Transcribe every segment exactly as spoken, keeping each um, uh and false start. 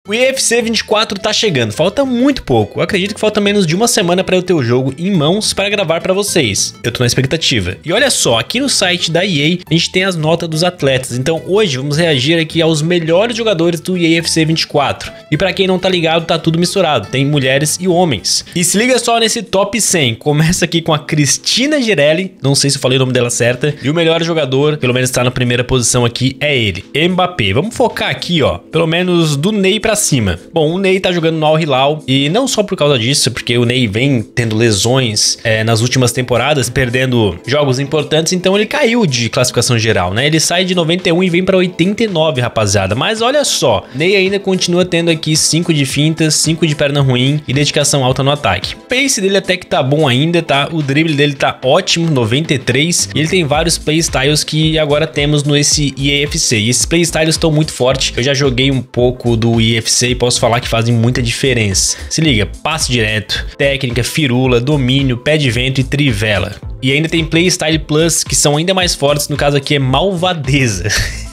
O U F C vinte e quatro tá chegando, falta muito pouco. Eu acredito que falta menos de uma semana para eu ter o jogo em mãos para gravar para vocês. Eu tô na expectativa. E olha só, aqui no site da E A a gente tem as notas dos atletas. Então hoje vamos reagir aqui aos melhores jogadores do U F C vinte e quatro. E para quem não tá ligado, tá tudo misturado. Tem mulheres e homens. E se liga só nesse top cem. Começa aqui com a Cristina Girelli. Não sei se eu falei o nome dela certa. E o melhor jogador, pelo menos tá na primeira posição aqui, é ele, Mbappé. Vamos focar aqui, ó, pelo menos do Ney pra cima. Bom, o Ney tá jogando no Al Hilal e não só por causa disso, porque o Ney vem tendo lesões é, nas últimas temporadas, perdendo jogos importantes, então ele caiu de classificação geral, né? Ele sai de noventa e um e vem pra oitenta e nove, rapaziada. Mas olha só, Ney ainda continua tendo aqui cinco de fintas, cinco de perna ruim e dedicação alta no ataque. O pace dele até que tá bom ainda, tá? O drible dele tá ótimo, noventa e três, e ele tem vários playstyles que agora temos no esse U F C. E esses playstyles estão muito fortes. Eu já joguei um pouco do U F C e posso falar que fazem muita diferença. Se liga, passe direto, técnica, firula, domínio, pé de vento e trivela. E ainda tem Playstyle Plus, que são ainda mais fortes, no caso aqui é malvadeza.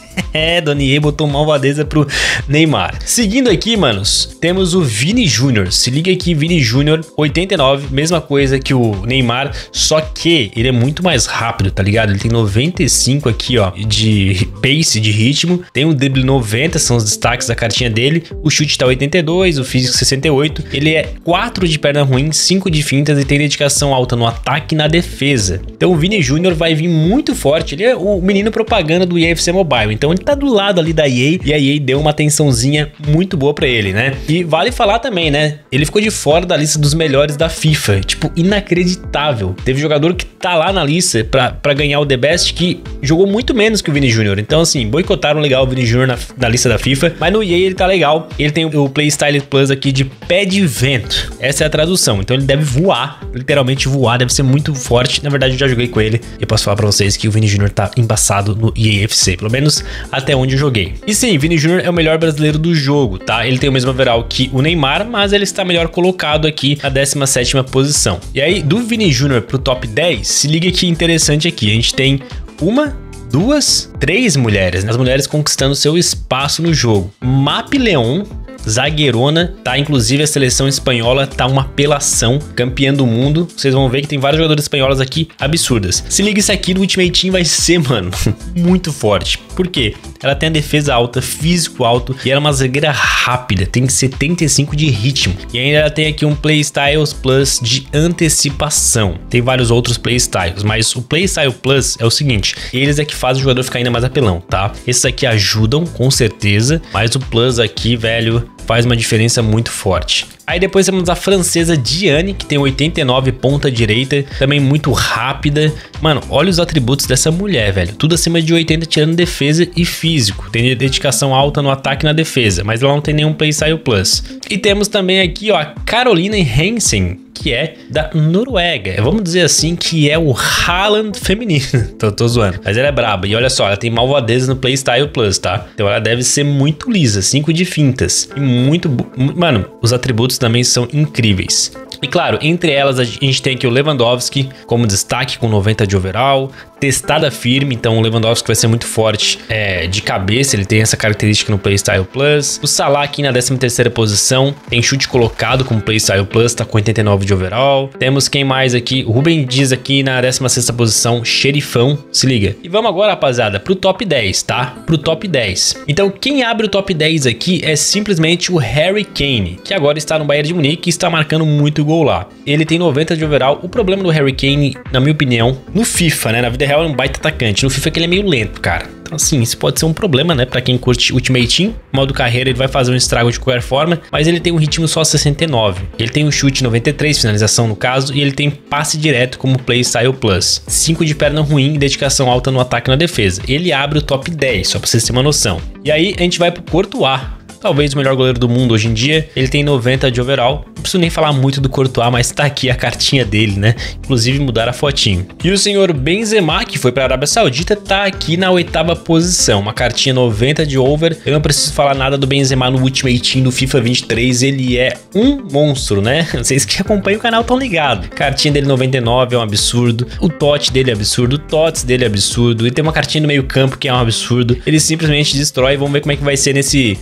É, Donier botou malvadeza pro Neymar. Seguindo aqui, manos, temos o Vini Júnior. Se liga aqui, Vini Júnior, oitenta e nove, mesma coisa que o Neymar, só que ele é muito mais rápido, tá ligado? Ele tem noventa e cinco aqui, ó, de pace, de ritmo. Tem um drible noventa, são os destaques da cartinha dele. O chute tá oitenta e dois, o físico sessenta e oito. Ele é quatro de perna ruim, cinco de fintas e tem dedicação alta no ataque e na defesa. Então o Vini Júnior vai vir muito forte. Ele é o menino propaganda do U F C Mobile. Então ele tá do lado ali da E A e a E A deu uma atençãozinha muito boa pra ele, né? E vale falar também, né? Ele ficou de fora da lista dos melhores da FIFA. Tipo, inacreditável. Teve jogador que tá lá na lista pra, pra ganhar o The Best que jogou muito menos que o Vini Júnior. Então, assim, boicotaram legal o Vini Júnior na, na lista da FIFA. Mas no E A ele tá legal. Ele tem o Playstyle Plus aqui de pé de vento. Essa é a tradução. Então ele deve voar. Literalmente voar. Deve ser muito forte. Na verdade, eu já joguei com ele. E eu posso falar pra vocês que o Vini Júnior tá embaçado no U F C. Pelo menos até onde eu joguei. E sim, Vini Júnior é o melhor brasileiro do jogo, tá? Ele tem o mesmo overall que o Neymar, mas ele está melhor colocado aqui na décima sétima posição. E aí, do Vini Júnior pro top dez, se liga que interessante aqui. A gente tem uma, duas, três mulheres, né? As mulheres conquistando seu espaço no jogo. Map Leon, zagueirona, tá? Inclusive a seleção espanhola tá uma apelação, campeã do mundo. Vocês vão ver que tem vários jogadores espanholos aqui absurdas. Se liga, isso aqui do Ultimate Team vai ser, mano, muito forte. Por quê? Ela tem a defesa alta, físico alto e ela é uma zagueira rápida, tem setenta e cinco de ritmo. E ainda ela tem aqui um Playstyles Plus de antecipação. Tem vários outros Playstyles, mas o Playstyle Plus é o seguinte, eles é que fazem o jogador ficar ainda mais apelão, tá? Esses aqui ajudam, com certeza, mas o Plus aqui, velho, faz uma diferença muito forte. Aí depois temos a francesa Diane, que tem oitenta e nove, ponta direita, também muito rápida. Mano, olha os atributos dessa mulher, velho. Tudo acima de oitenta, tirando defesa e físico. Tem dedicação alta no ataque e na defesa, mas ela não tem nenhum Playstyle Plus. E temos também aqui, ó, a Caroline Hansen, que é da Noruega. Vamos dizer assim que é o Haaland feminino. tô, tô zoando. Mas ela é braba. E olha só, ela tem malvadeza no Playstyle Plus, tá? Então ela deve ser muito lisa. cinco de fintas. E muito... Mano, os atributos também são incríveis. E claro, entre elas a gente tem aqui o Lewandowski como destaque com noventa de overall. Testada firme, então o Lewandowski vai ser muito forte é, de cabeça, ele tem essa característica no Playstyle Plus. O Salah aqui na décima terceira posição, tem chute colocado como Playstyle Plus, tá com oitenta e nove de overall. Temos quem mais aqui? O Rubem Dias aqui na décima sexta posição, xerifão, se liga. E vamos agora, rapaziada, pro top dez, tá? Pro top dez. Então quem abre o top dez aqui é simplesmente o Harry Kane, que agora está no Bayern de Munique e está marcando muito gol lá. Ele tem noventa de overall. O problema do Harry Kane, na minha opinião, no FIFA, né? Na vida real é um baita atacante. No FIFA é que ele é meio lento, cara. Então assim, isso pode ser um problema, né? Pra quem curte Ultimate Team, modo carreira, ele vai fazer um estrago de qualquer forma, mas ele tem um ritmo só sessenta e nove. Ele tem um chute noventa e três, finalização no caso, e ele tem passe direto como Playstyle Plus. cinco de perna ruim e dedicação alta no ataque e na defesa. Ele abre o top dez, só pra vocês terem uma noção. E aí a gente vai pro Courtois. Talvez o melhor goleiro do mundo hoje em dia. Ele tem noventa de overall. Não preciso nem falar muito do Courtois, mas tá aqui a cartinha dele, né? Inclusive mudar a fotinho. E o senhor Benzema, que foi pra Arábia Saudita, tá aqui na oitava posição. Uma cartinha noventa de over. Eu não preciso falar nada do Benzema no Ultimate Team do FIFA vinte e três. Ele é um monstro, né? Vocês que acompanham o canal estão ligados. Cartinha dele noventa e nove é um absurdo. O tote dele é absurdo. O tots dele é absurdo. E tem uma cartinha no meio campo que é um absurdo. Ele simplesmente destrói. Vamos ver como é que vai ser nesse U F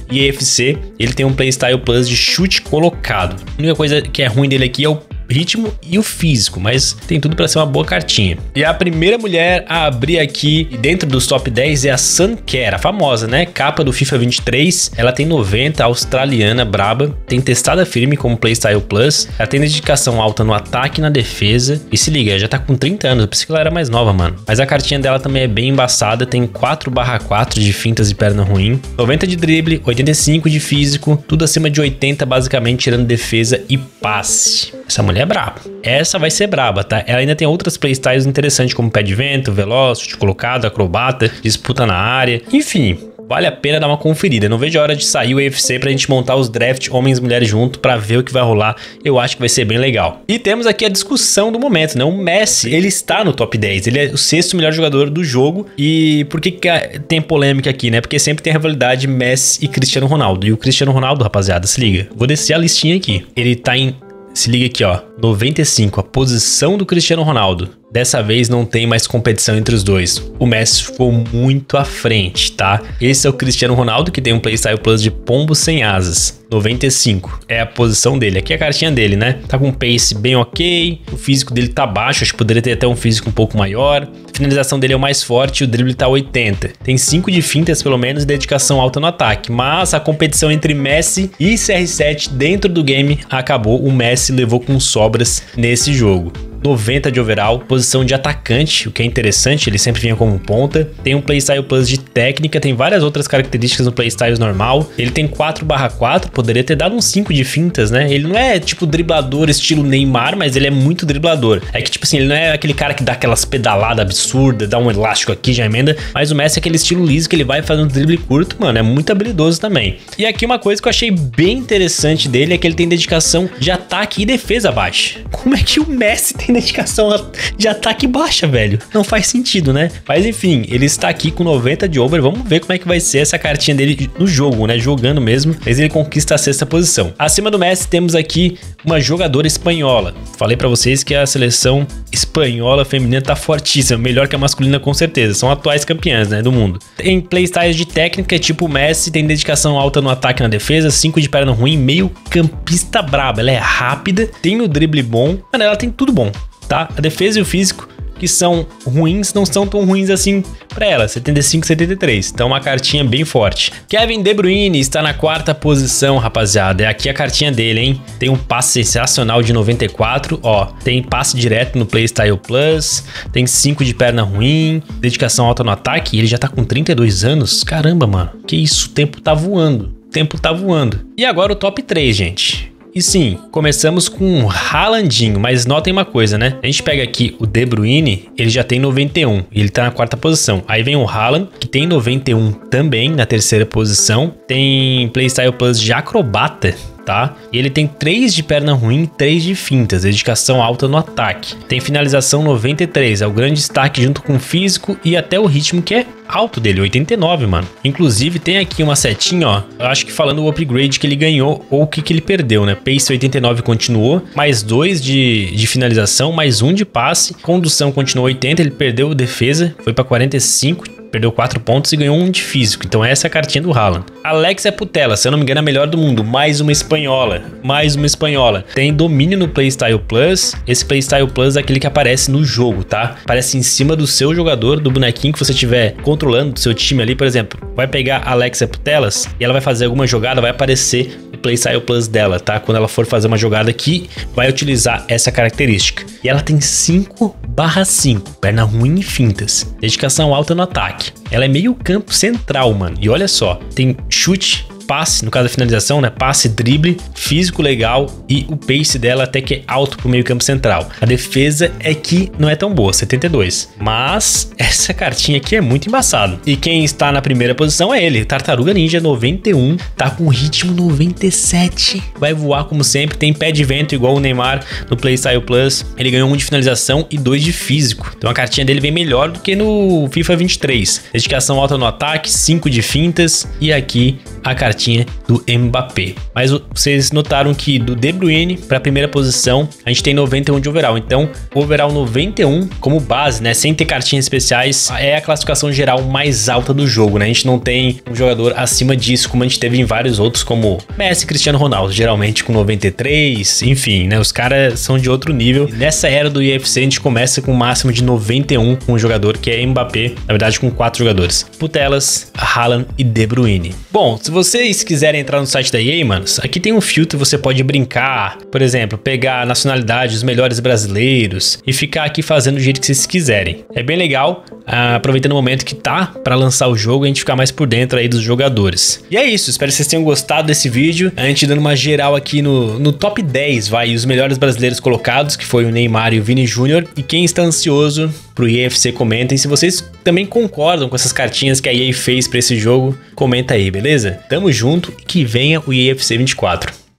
C, ele tem um Playstyle Plus de chute colocado. A única coisa que é ruim dele aqui é o ritmo e o físico, mas tem tudo para ser uma boa cartinha. E a primeira mulher a abrir aqui dentro dos top dez é a Sunker, a famosa, né? Capa do FIFA vinte e três, ela tem noventa, australiana, braba, tem testada firme como Playstyle Plus, ela tem dedicação alta no ataque e na defesa, e se liga, já tá com trinta anos, eu pensei que ela era mais nova, mano. Mas a cartinha dela também é bem embaçada, tem quatro barra quatro de fintas e perna ruim, noventa de drible, oitenta e cinco de físico, tudo acima de oitenta basicamente, tirando defesa e passe. Essa mulher é braba. Essa vai ser braba, tá? Ela ainda tem outras playstyles interessantes como pé de vento, veloz, chute colocado, acrobata, disputa na área. Enfim, vale a pena dar uma conferida. Não vejo a hora de sair o U F C pra gente montar os draft homens e mulheres junto pra ver o que vai rolar. Eu acho que vai ser bem legal. E temos aqui a discussão do momento, né? O Messi, ele está no top dez. Ele é o sexto melhor jogador do jogo. E por que que tem polêmica aqui, né? Porque sempre tem a rivalidade Messi e Cristiano Ronaldo. E o Cristiano Ronaldo, rapaziada, se liga. Vou descer a listinha aqui. Ele tá em... Se liga aqui, ó, noventa e cinco, a posição do Cristiano Ronaldo. Dessa vez não tem mais competição entre os dois. O Messi ficou muito à frente, tá? Esse é o Cristiano Ronaldo, que tem um Playstyle Plus de pombo sem asas. noventa e cinco. É a posição dele. Aqui é a cartinha dele, né? Tá com um pace bem ok. O físico dele tá baixo. Acho que poderia ter até um físico um pouco maior. A finalização dele é o mais forte. O drible tá oitenta. Tem cinco de fintas, pelo menos, e dedicação alta no ataque. Mas a competição entre Messi e C R sete dentro do game acabou. O Messi levou com sobras nesse jogo. noventa de overall, posição de atacante, o que é interessante, ele sempre vinha como ponta. Tem um Playstyle Plus de técnica, tem várias outras características no Playstyle normal. Ele tem quatro barra quatro, poderia ter dado uns cinco de fintas, né? Ele não é tipo driblador estilo Neymar, mas ele é muito driblador. É que tipo assim, ele não é aquele cara que dá aquelas pedaladas absurdas, dá um elástico aqui, já emenda. Mas o Messi é aquele estilo liso que ele vai fazendo drible curto, mano, é muito habilidoso também. E aqui uma coisa que eu achei bem interessante dele é que ele tem dedicação de ataque e defesa baixa. Como é que o Messi tem dedicação de ataque baixa, velho? Não faz sentido, né? Mas enfim, ele está aqui com noventa de over. Vamos ver como é que vai ser essa cartinha dele no jogo, né? Jogando mesmo. Mas ele conquista a sexta posição. Acima do Messi temos aqui uma jogadora espanhola. Falei pra vocês que a seleção espanhola feminina tá fortíssima. Melhor que a masculina com certeza. São atuais campeãs, né? Do mundo. Tem playstyles de técnica tipo o Messi. Tem dedicação alta no ataque e na defesa. cinco de perna ruim. Meio campista braba. Ela é rápida. Tem o drible bom. Mano, ela tem tudo bom. Tá? A defesa e o físico, que são ruins, não são tão ruins assim pra ela, setenta e cinco, setenta e três, então uma cartinha bem forte. Kevin De Bruyne está na quarta posição, rapaziada, é aqui a cartinha dele, hein? Tem um passe sensacional de noventa e quatro, ó, tem passe direto no Playstyle Plus, tem cinco de perna ruim, dedicação alta no ataque, e ele já tá com trinta e dois anos, caramba, mano, que isso, o tempo tá voando, o tempo tá voando. E agora o top três, gente. E sim, começamos com um Haalandinho, mas notem uma coisa, né? A gente pega aqui o De Bruyne, ele já tem noventa e um, e ele tá na quarta posição. Aí vem o Haaland, que tem noventa e um também, na terceira posição. Tem Playstyle Plus de acrobata, tá? E ele tem três de perna ruim e três de fintas, dedicação alta no ataque. Tem finalização noventa e três, é o grande destaque junto com o físico e até o ritmo que é alto dele, oitenta e nove, mano. Inclusive tem aqui uma setinha, ó, eu acho que falando o upgrade que ele ganhou ou o que, que ele perdeu, né? Pace oitenta e nove continuou, mais dois de, de finalização, mais um de passe, condução continuou oitenta, ele perdeu defesa, foi pra quarenta e cinco, perdeu quatro pontos e ganhou um de físico. Então essa é a cartinha do Haaland. Alexia Putellas, se eu não me engano, é a melhor do mundo. Mais uma espanhola. Mais uma espanhola. Tem domínio no Playstyle Plus. Esse Playstyle Plus é aquele que aparece no jogo, tá? Aparece em cima do seu jogador, do bonequinho que você estiver controlando do seu time ali. Por exemplo, vai pegar a Alexia Putellas e ela vai fazer alguma jogada, vai aparecer o Playstyle Plus dela, tá? Quando ela for fazer uma jogada aqui, vai utilizar essa característica. E ela tem cinco barra cinco. Perna ruim e fintas. Dedicação alta no ataque. Ela é meio campo central, mano. E olha só, tem chute, passe, no caso da finalização, né? Passe, drible, físico legal e o pace dela até que é alto pro meio campo central. A defesa é que não é tão boa, setenta e dois. Mas essa cartinha aqui é muito embaçada. E quem está na primeira posição é ele, Tartaruga Ninja, noventa e um. Tá com ritmo noventa e sete. Vai voar como sempre. Tem pé de vento igual o Neymar no Playstyle Plus. Ele ganhou um de finalização e dois de físico. Então a cartinha dele vem melhor do que no FIFA vinte e três. Dedicação alta no ataque, cinco de fintas. E aqui a cartinha do Mbappé. Mas vocês notaram que do De Bruyne para a primeira posição, a gente tem noventa e um de overall. Então, o overall noventa e um como base, né, sem ter cartinhas especiais, é a classificação geral mais alta do jogo, né? A gente não tem um jogador acima disso, como a gente teve em vários outros, como Messi e Cristiano Ronaldo, geralmente com noventa e três, enfim, né? Os caras são de outro nível. E nessa era do U F C, a gente começa com um máximo de noventa e um com um jogador que é Mbappé, na verdade com quatro jogadores: Putellas, Haaland e De Bruyne. Bom, se vocês quiserem entrar no site da E A, manos, aqui tem um filtro, você pode brincar, por exemplo, pegar a nacionalidade dos melhores brasileiros e ficar aqui fazendo do jeito que vocês quiserem. É bem legal, aproveitando o momento que tá para lançar o jogo, a gente ficar mais por dentro aí dos jogadores. E é isso, espero que vocês tenham gostado desse vídeo. A gente dando uma geral aqui no, no top dez, vai, os melhores brasileiros colocados, que foi o Neymar e o Vini Júnior. E quem está ansioso pro U F C, comentem. Se vocês também concordam com essas cartinhas que a E A fez para esse jogo, comenta aí, beleza? Tamo junto e que venha o U F C vinte e quatro.